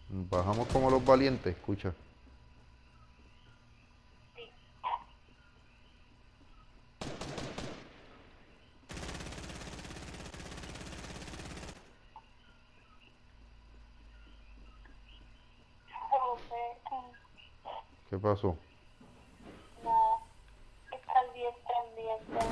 Bajamos como los valientes, escucha. Sí. No sé. ¿Qué pasó? Nada. Está bien pendiente.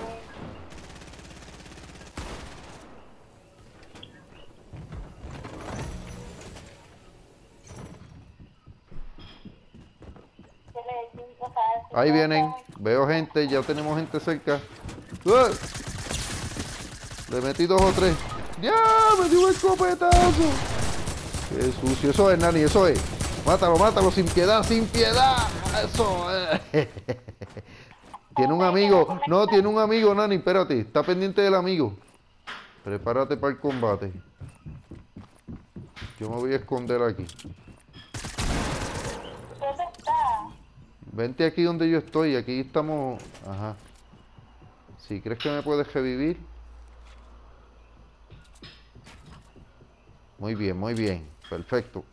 Yo le digo, o sea, si Ahí todos vienen. estamos Veo gente, ya tenemos gente cerca. ¡Ah! Le metí 2 o 3. ¡Ya! ¡Me dio un escopetazo! ¡Qué sucio! Eso es, Nani, eso es. Mátalo, mátalo, sin piedad, sin piedad. Eso es. Tiene un amigo. No, tiene un amigo, Nani, espérate. Está pendiente del amigo. Prepárate para el combate. Yo me voy a esconder aquí. ¿dónde está? Vente aquí donde yo estoy. Aquí estamos. Ajá. Si crees que me puedes revivir. Muy bien, muy bien. Perfecto.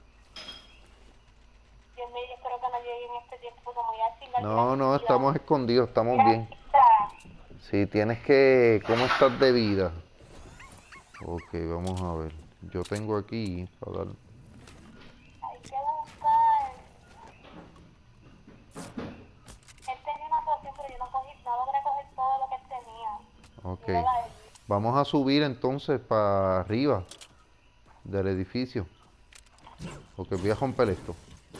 Dios mío, yo espero que no llegue en este tiempo como ya sin la No, no, estamos transmisión. escondidos, estamos bien. Gracias. Sí, tienes que... ¿Cómo estás de vida? Ok, vamos a ver. Yo tengo aquí para dar... Hay que buscar. Él tenía una poción, pero yo no cogí, no logré coger todo lo que él tenía. Ok. Mírala ahí. Vamos a subir entonces para arriba del edificio. Ok, voy a romper esto.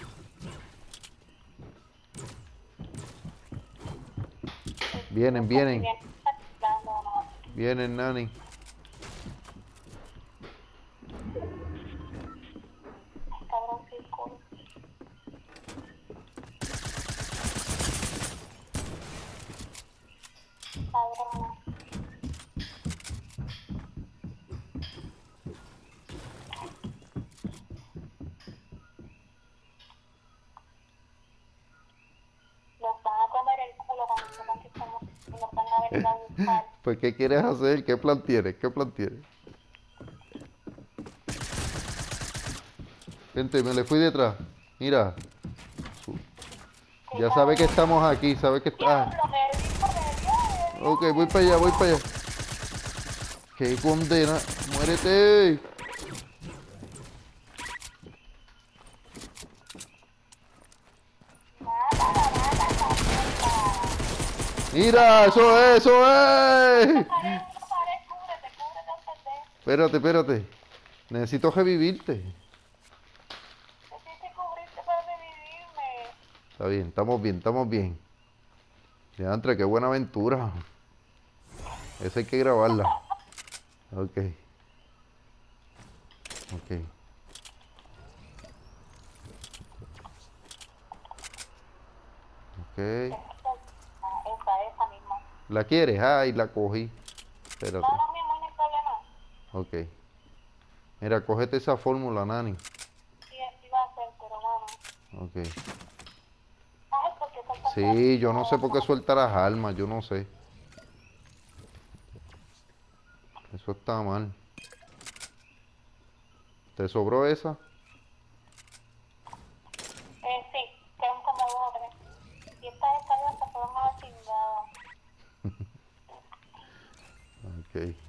Vienen, Busca si vienen. bien está no, no. Vienen, Nani. Cabrón, círculo. Cabrón. Nos van a comer el culo cuando sepan que estamos y nos van a venir a buscar. Pues, ¿qué quieres hacer? ¿Qué plan tienes? ¿Qué plan tienes? Gente, me le fui detrás. Mira, Qué ya sabe que cabrón. estamos aquí, sabe que está... Ah, Diablo, me dio, ok, voy para allá, voy para allá. ¡Qué condena! ¡Muérete! Mátala, mátala, mierda. ¡Mira! ¡Eso es! ¡Eso es! Una pared, cúbrete, cúbrete antes de. Espérate, espérate. Necesito revivirte. Necesito cubrirte para revivirme. Está bien, estamos bien, estamos bien. Diantre, qué buena aventura. Esa hay que grabarla. Ok, ok, ok. Esa misma. ¿La quieres? Ay, la cogí. No, Espérate. no, mi amor, no hay problema. Ok. Mira, cógete esa fórmula, Nani. Sí, así va a ser, pero bueno. Ok. Ay, porque soltaste Sí, yo no sé por qué armas. suelta las armas, yo no sé. Eso está mal. ¿Te sobró esa? Sí, quedan como dos o tres. Y estas escaleras se fueron a la chingada. Ok.